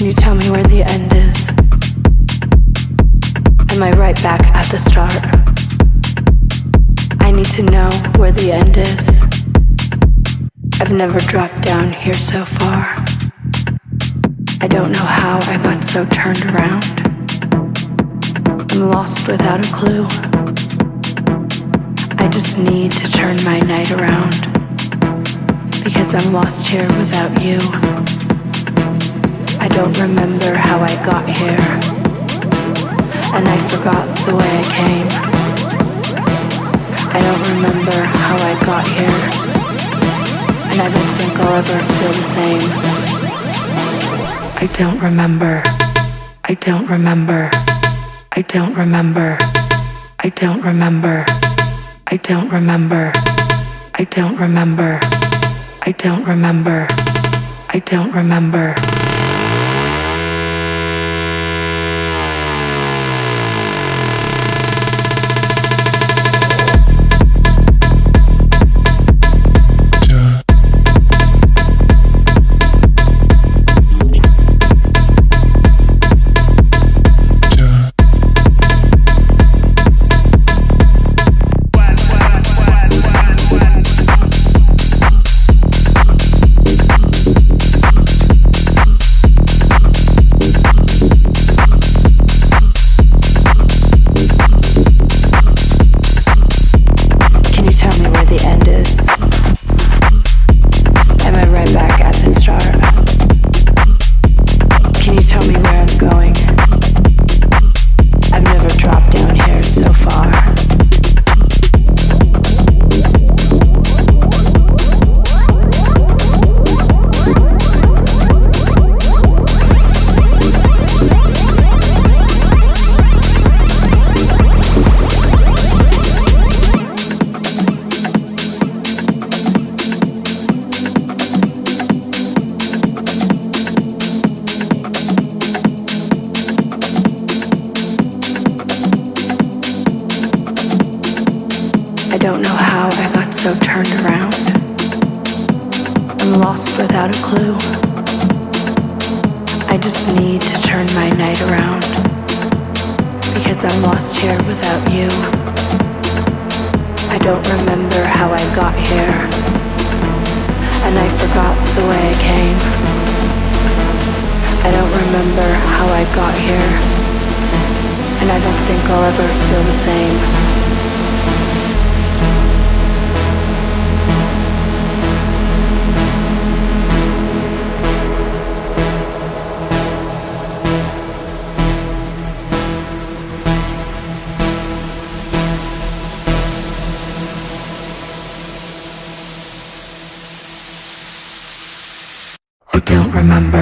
Can you tell me where the end is? Am I right back at the start? I need to know where the end is. I've never dropped down here so far. I don't know how I got so turned around. I'm lost without a clue. I just need to turn my night around, because I'm lost here without you. I don't remember how I got here, and I forgot the way I came. I don't remember how I got here, and I don't think I'll ever feel the same. I don't remember. I don't remember. I don't remember. I don't remember. I don't remember. I don't remember. I don't remember. I don't remember. Remember.